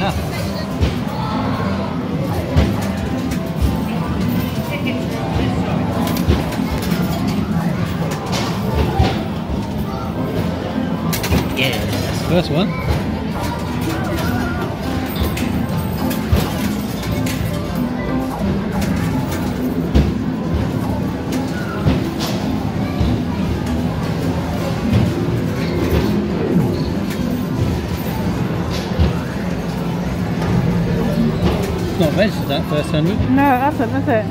enough. Yeah, that's the first one. Not registered that first 100. No, it hasn't, has it?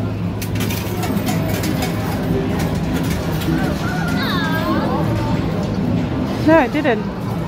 No, it didn't.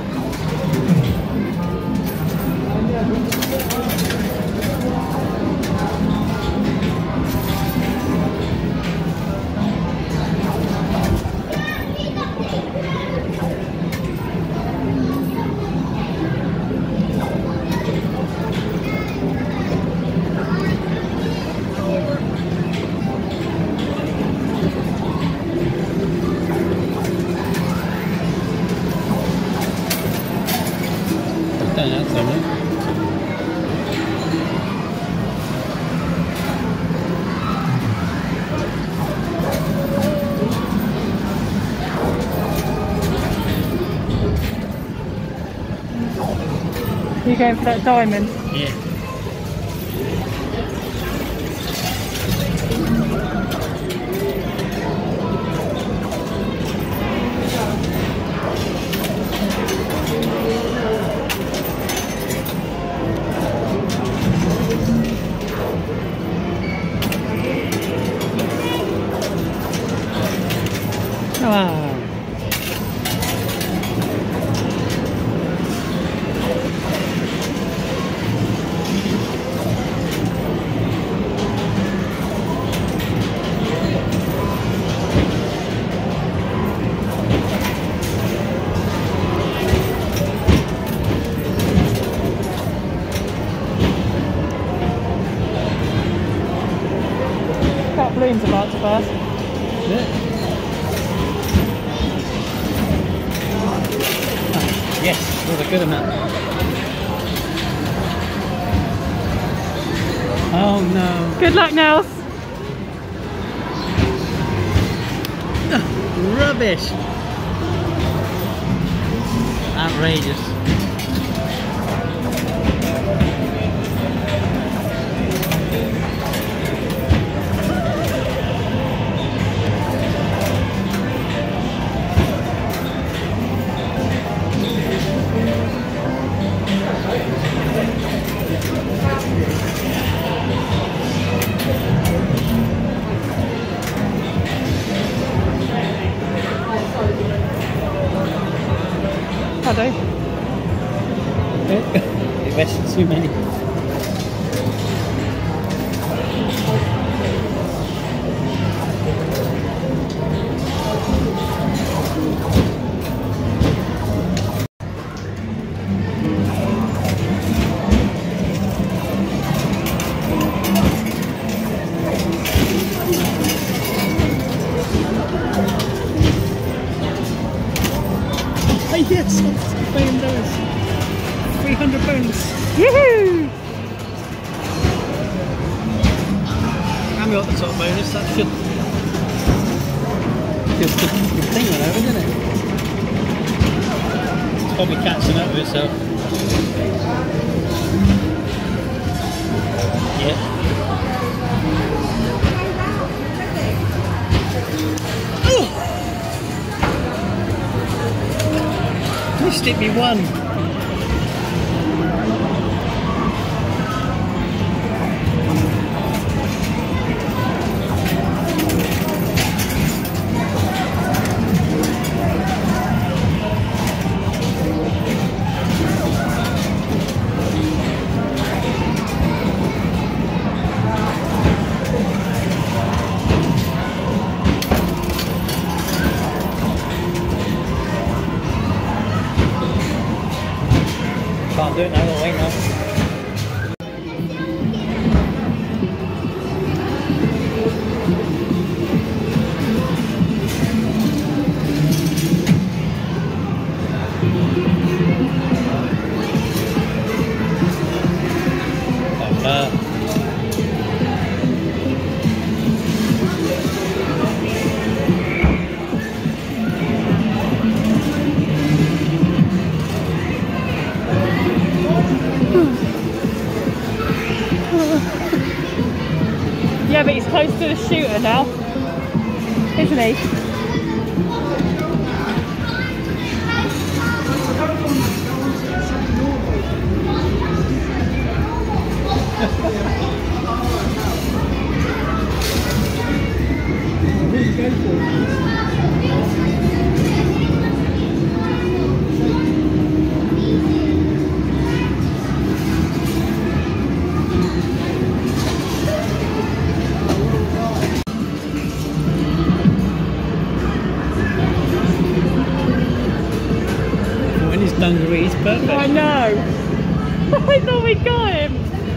You're going for that diamond? Yeah. Ah. That balloon's about to burst. Yeah. Yes, that was a good amount. Oh no. Good luck, Nels. Rubbish. Outrageous. I do. You invested too many. Yes, playing those 300 bonus. Yoo-hoo! And we got the top bonus. That should good thing went over, didn't it? It's probably catching up with itself. Yeah. Stick me one. Can't do it now, I'll wait now. Yeah, but he's close to the shooter now, isn't he? When his dungaree is perfect. I know. I thought we got him.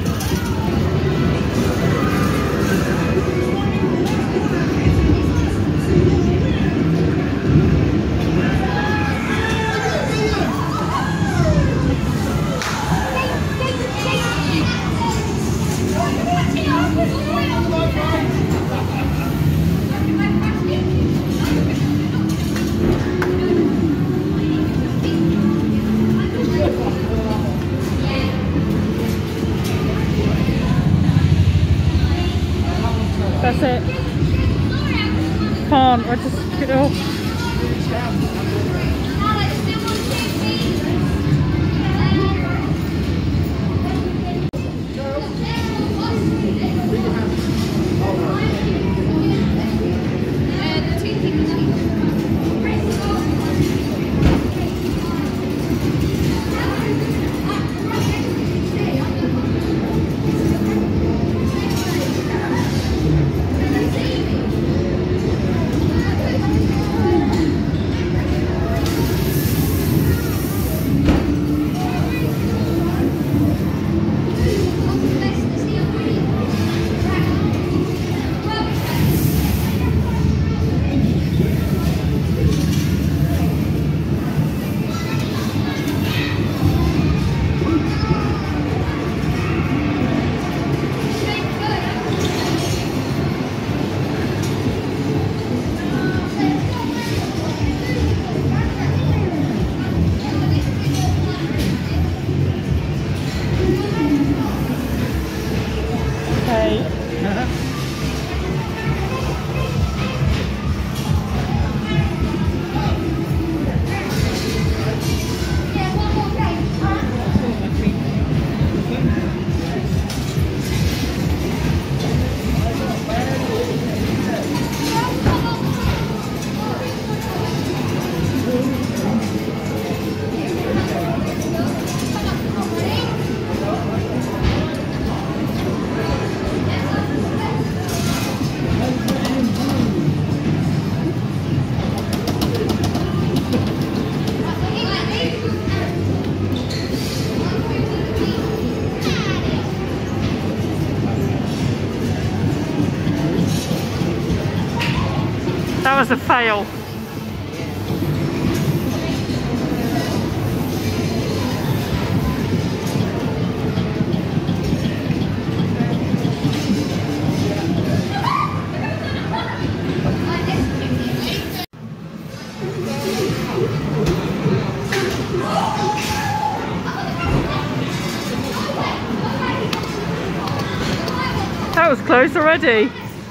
That's it. Can't. I just get off. That was a fail. That was close already.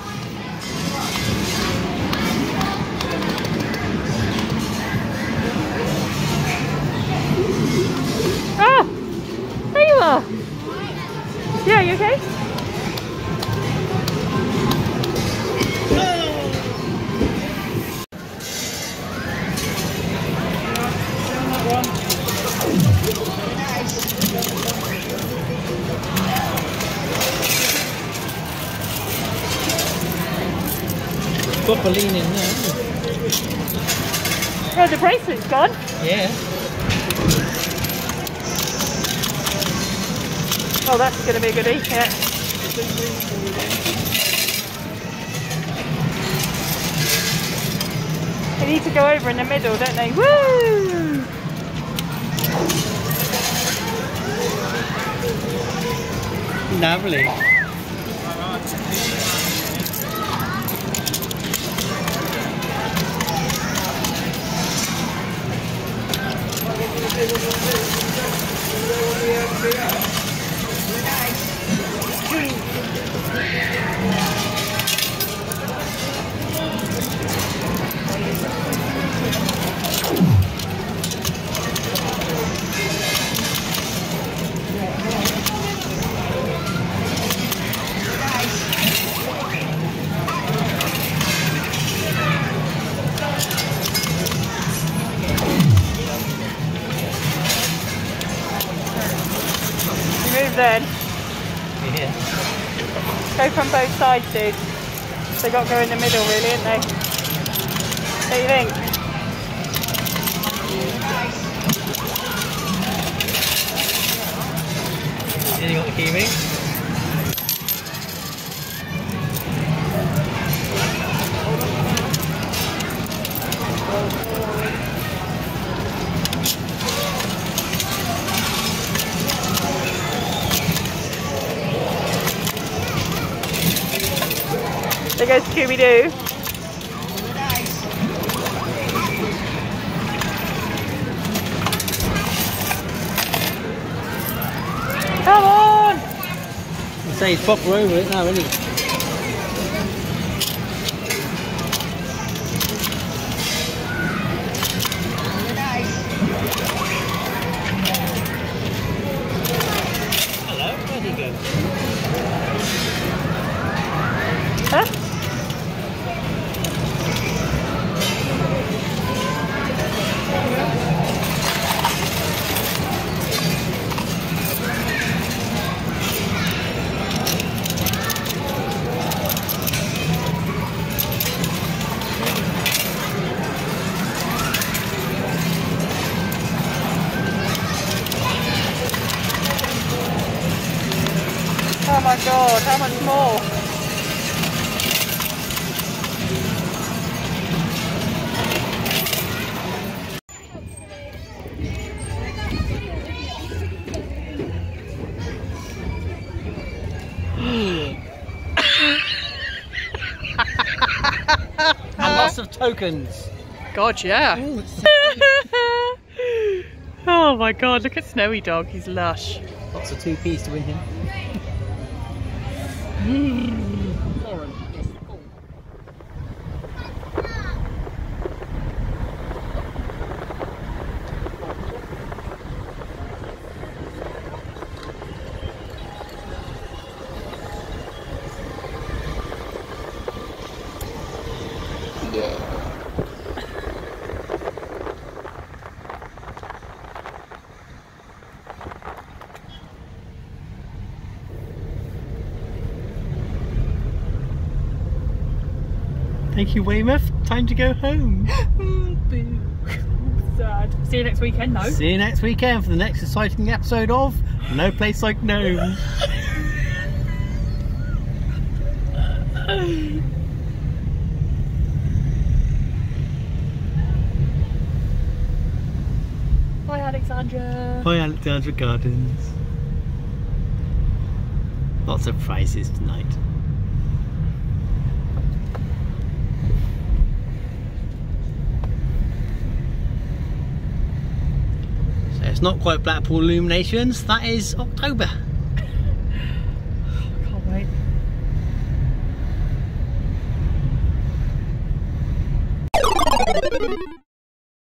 Oh! There you are! Yeah, you okay? Proper lean in there. Oh, the bracelet's gone. Yeah. Oh, that's going to be a goodie, yeah. They need to go over in the middle, don't they? Woo! Lovely. Move then. Yeah. Go from both sides, dude. They got to go in the middle, really, haven't they? What do you think? And you got the kiwi. There goes Scooby-Doo. Come on! I say he's proper over it now, isn't he? Hello, where'd he go? Huh? Oh my god, how much more? And lots of tokens. God, yeah. Oh my god, look at Snowy Dog, he's lush. Lots of 2p's to win him. Thank you, Weymouth. Time to go home. Boo. Sad. See you next weekend, though. See you next weekend for the next exciting episode of No Place Like Gnome. Bye, Alexandra. Bye, Alexandra Gardens. Lots of prizes tonight. So it's not quite Blackpool Illuminations, that is October.